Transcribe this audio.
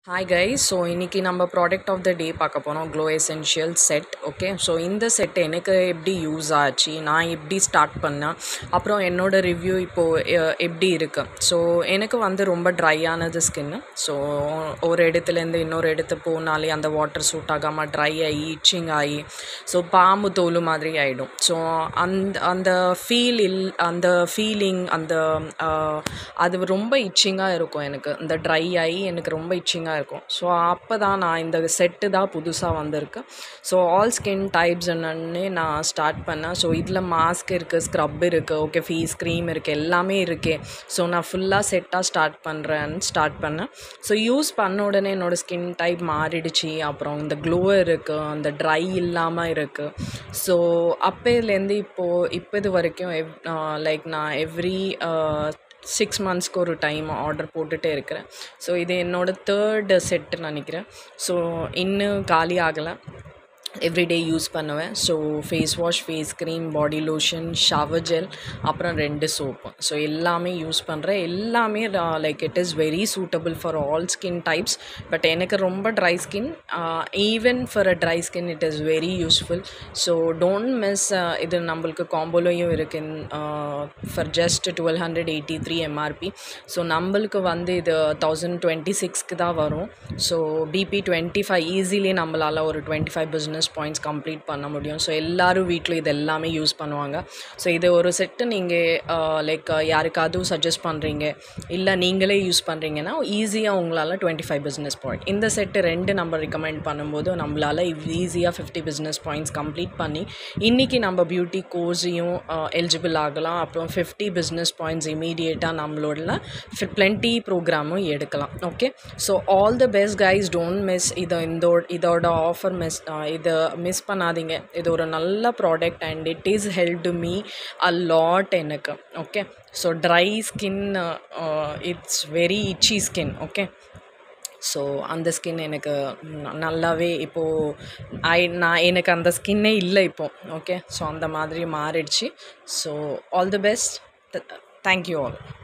Hi guys, so இன்னைக்கு நம்ம product of the டே பார்க்க போகிறோம் glow essential set. Okay, so இந்த செட் எனக்கு எப்படி யூஸ் ஆச்சு, நான் எப்படி ஸ்டார்ட் பண்ணேன், அப்புறம் என்னோட ரிவ்யூ இப்போது எப்படி இருக்குது. ஸோ எனக்கு வந்து ரொம்ப ட்ரையானது ஸ்கின்னு. ஸோ ஒரு இடத்துலேருந்து இன்னொரு இடத்து போனாலே அந்த வாட்டர் சூட் ஆகாமல் ட்ரை ஆகி இச்சிங் ஆகி ஸோ பாம்பு தோல் மாதிரி ஆகிடும். ஸோ அந்த அந்த ஃபீலிங் அது ரொம்ப இச்சிங்காக இருக்கும். எனக்கு இந்த ட்ரை ஆகி எனக்கு ரொம்ப இச்சிங்காக இருக்கும். ஸோ அப்போ தான் நான் இந்த செட்டு தான் புதுசாக வந்திருக்கு. ஸோ ஆல் ஸ்கின் டைப்ஸ் என்னன்னு நான் ஸ்டார்ட் பண்ணேன். ஸோ இதில் மாஸ்க் இருக்குது, ஸ்க்ரப் இருக்குது, ஓகே ஃபேஸ் க்ரீம் இருக்குது, எல்லாமே இருக்கே. ஸோ நான் ஃபுல்லாக செட்டாக ஸ்டார்ட் பண்ணேன். ஸோ யூஸ் பண்ண உடனே என்னோடய ஸ்கின் டைப் மாறிடுச்சு. அப்புறம் இந்த க்ளோ இருக்குது, அந்த ட்ரை இல்லாமல் இருக்குது. ஸோ அப்போலேருந்து இப்போ இது வரைக்கும் லைக் நான் எவ்ரி 6 மந்த்ஸ்க்கு ஒரு டைம் ஆர்டர் போட்டுகிட்டே இருக்கிறேன். ஸோ இது என்னோடய தேர்டு செட்டுன்னு நினைக்கிறேன். ஸோ இன்னும் காலி ஆகலை. எவ்ரிடே யூஸ் பண்ணுவேன். So face wash, face cream, body lotion, shower gel, அப்புறம் 2 சோப்பு. ஸோ எல்லாமே யூஸ் பண்ணுறேன். எல்லாமே like it is very suitable for all skin types. But எனக்கு ரொம்ப dry skin, even for a dry skin it is very useful. So don't miss. இது நம்மளுக்கு காம்போலையும் இருக்குது for just 1283 MRP. So நம்மளுக்கு வந்து இது 1026க்கு தான் வரும். ஸோ BP 25 ஈஸிலி நம்மளால் ஒரு 25 பிஸ்னஸ் பாயிண்ட்ஸ் கம்ப்ளீட் பண்ண முடியும். ஸோ எல்லோரும் வீட்டில் இது எல்லாமே யூஸ் பண்ணுவாங்க. ஸோ இது ஒரு செட்டு நீங்கள் லைக் யாருக்காவது சஜஸ்ட் பண்ணுறீங்க, இல்லை நீங்களே யூஸ் பண்ணுறீங்கன்னா ஈஸியாக உங்களால் 25 பிஸ்னஸ் பாயிண்ட். இந்த செட்டு 2 நம்ம ரெக்கமெண்ட் பண்ணும்போது நம்மளால் ஈஸியாக 50 பிஸ்னஸ் பாயிண்ட்ஸ் கம்ப்ளீட் பண்ணி இன்றைக்கி நம்ம பியூட்டி கோர்ஸையும் எலிஜிபிள் ஆகலாம். அப்புறம் 50 பிஸ்னஸ் பாயிண்ட்ஸ் இமீடியேட்டாக நம்மளோட plenty ப்ரோக்ராமும் எடுக்கலாம். Okay, so all the best guys. Don't miss இதோட ஆஃபர் இதை மிஸ் பண்ணாதீங்க. இது ஒரு நல்ல product and it is helped me a lot எனக்கு. Okay, so dry skin, it's very itchy skin. Okay, so அந்த ஸ்கின் எனக்கு நல்லாவே இப்போது எனக்கு அந்த ஸ்கின்னே இல்லை இப்போது. ஓகே, ஸோ அந்த மாதிரி மாறிடுச்சு. So all the best. Thank you all.